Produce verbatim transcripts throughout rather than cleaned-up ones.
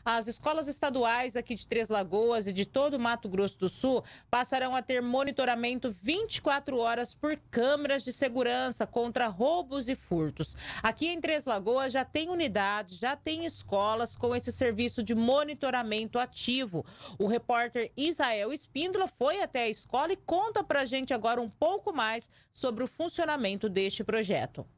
As escolas estaduais aqui de Três Lagoas e de todo o Mato Grosso do Sul passarão a ter monitoramento vinte e quatro horas por câmeras de segurança contra roubos e furtos. Aqui em Três Lagoas já tem unidade, já tem escolas com esse serviço de monitoramento ativo. O repórter Isael Espíndola foi até a escola e conta pra gente agora um pouco mais sobre o funcionamento deste projeto.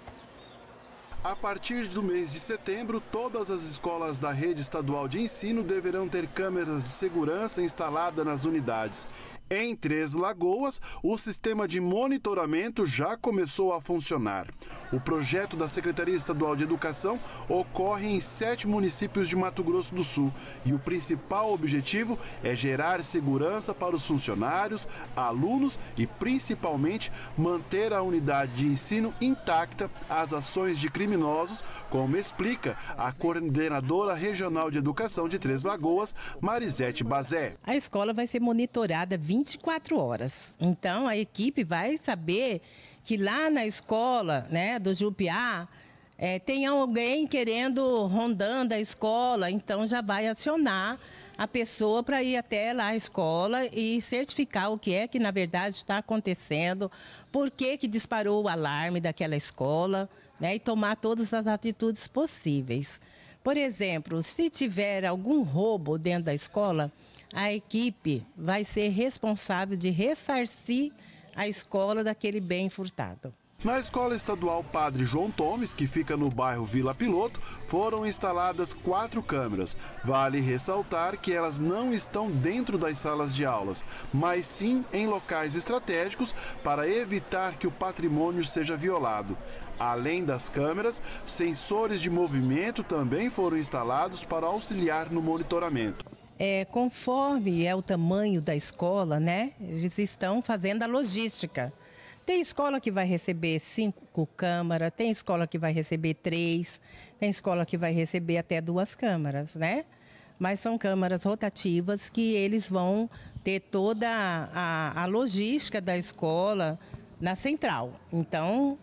A partir do mês de setembro, todas as escolas da rede estadual de ensino deverão ter câmeras de segurança instaladas nas unidades. Em Três Lagoas, o sistema de monitoramento já começou a funcionar. O projeto da Secretaria Estadual de Educação ocorre em sete municípios de Mato Grosso do Sul e o principal objetivo é gerar segurança para os funcionários, alunos e, principalmente, manter a unidade de ensino intacta às ações de criminosos, como explica a coordenadora regional de educação de Três Lagoas, Marisete Bazé. A escola vai ser monitorada vinte e quatro horas. Então, a equipe vai saber que lá na escola, né, do Jupiá, é, tem alguém querendo, rondando a escola, então já vai acionar a pessoa para ir até lá a escola e certificar o que é que, na verdade, está acontecendo, por que que disparou o alarme daquela escola, né, e tomar todas as atitudes possíveis. Por exemplo, se tiver algum roubo dentro da escola, a equipe vai ser responsável de ressarcir a escola daquele bem furtado. Na Escola Estadual Padre João Tomes, que fica no bairro Vila Piloto, foram instaladas quatro câmeras. Vale ressaltar que elas não estão dentro das salas de aulas, mas sim em locais estratégicos para evitar que o patrimônio seja violado. Além das câmeras, sensores de movimento também foram instalados para auxiliar no monitoramento. É, conforme é o tamanho da escola, né, eles estão fazendo a logística. Tem escola que vai receber cinco câmaras, tem escola que vai receber três, tem escola que vai receber até duas câmaras, né? Mas são câmaras rotativas que eles vão ter toda a, a logística da escola na central. Então,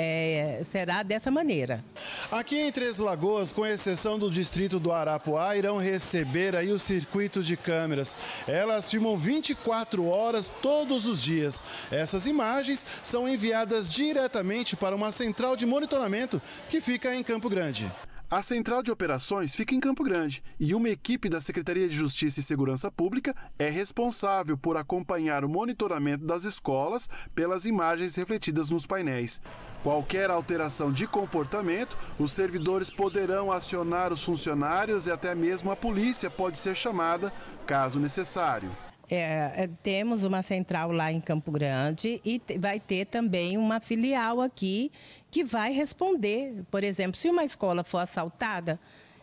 É, será dessa maneira. Aqui em Três Lagoas, com exceção do distrito do Arapuá, irão receber aí o circuito de câmeras. Elas filmam vinte e quatro horas todos os dias. Essas imagens são enviadas diretamente para uma central de monitoramento que fica em Campo Grande. A Central de Operações fica em Campo Grande e uma equipe da Secretaria de Justiça e Segurança Pública é responsável por acompanhar o monitoramento das escolas pelas imagens refletidas nos painéis. Qualquer alteração de comportamento, os servidores poderão acionar os funcionários e até mesmo a polícia pode ser chamada, caso necessário. É, temos uma central lá em Campo Grande e vai ter também uma filial aqui que vai responder. Por exemplo, se uma escola for assaltada,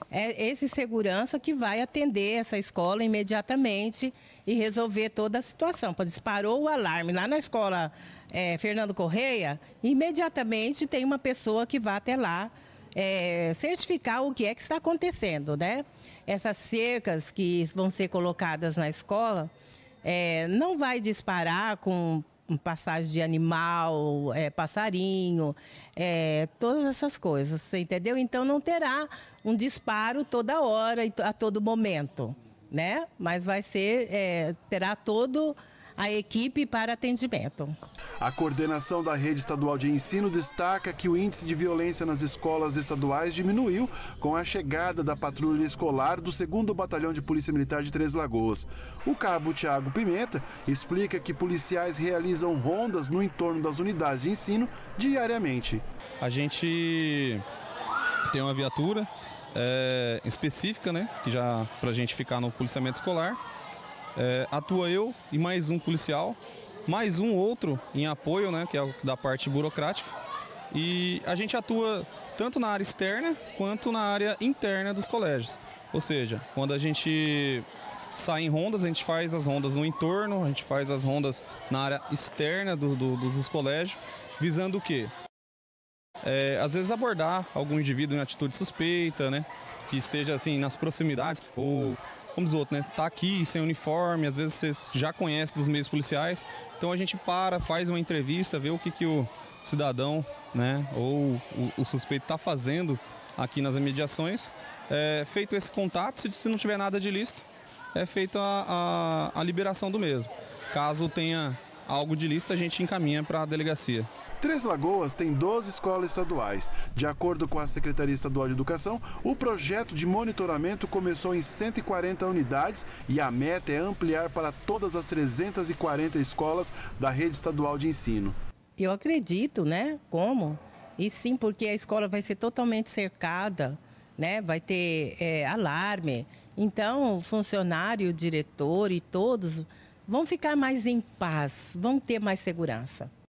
é esse segurança que vai atender essa escola imediatamente e resolver toda a situação. Quando disparou o alarme lá na escola é, Fernando Correia, imediatamente tem uma pessoa que vai até lá é, certificar o que é que está acontecendo, né? Essas cercas que vão ser colocadas na escola, É, não vai disparar com passagem de animal, é, passarinho, é, todas essas coisas, você entendeu? Então não terá um disparo toda hora, a todo momento, né? Mas vai ser, é, terá todo a equipe para atendimento. A coordenação da rede estadual de ensino destaca que o índice de violência nas escolas estaduais diminuiu com a chegada da patrulha escolar do segundo Batalhão de Polícia Militar de Três Lagoas. O cabo Tiago Pimenta explica que policiais realizam rondas no entorno das unidades de ensino diariamente. A gente tem uma viatura é, específica, né, que já para a gente ficar no policiamento escolar. É, atua eu e mais um policial, mais um outro em apoio, né, que é o da parte burocrática. E a gente atua tanto na área externa quanto na área interna dos colégios. Ou seja, quando a gente sai em rondas, a gente faz as rondas no entorno, a gente faz as rondas na área externa do, do, dos colégios, visando o quê? É, às vezes abordar algum indivíduo em atitude suspeita, né, que esteja assim nas proximidades, ou como os outros, né? Tá aqui sem uniforme, às vezes você já conhece dos meios policiais, então a gente para, faz uma entrevista, vê o que, que o cidadão, né, ou o, o suspeito está fazendo aqui nas imediações. É, feito esse contato, se, se não tiver nada de ilícito, é feita a, a, a liberação do mesmo. Caso tenha algo de ilícito, a gente encaminha para a delegacia. Três Lagoas tem doze escolas estaduais. De acordo com a Secretaria Estadual de Educação, o projeto de monitoramento começou em cento e quarenta unidades e a meta é ampliar para todas as trezentas e quarenta escolas da rede estadual de ensino. Eu acredito, né? Como? E sim, porque a escola vai ser totalmente cercada, né? Vai ter é, alarme. Então, o funcionário, o diretor e todos vão ficar mais em paz, vão ter mais segurança.